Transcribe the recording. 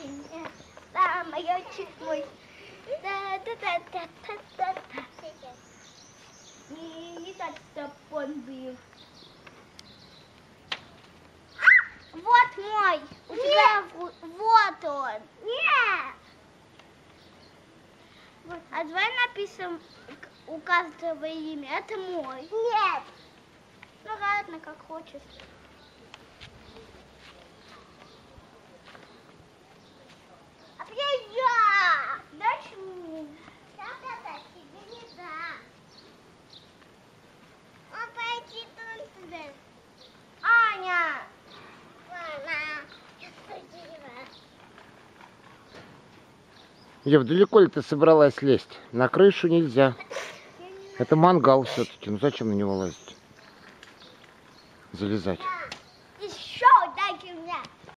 меня, самая чуть-мой. Да-да-да-да-да-да. Не так стопон бил. Вот мой. У тебя вот он. Нет. Вот. А давай напишем у каждого имя. Это мой. Нет. Ну ладно, как хочешь. А я. Дальше мне. Да-да-да, тебе не дам. Он пойти туда. Аня. Мама. Ев, далеко ли ты собралась лезть? На крышу нельзя. Это мангал все-таки. Ну зачем на него лазить? Залезать.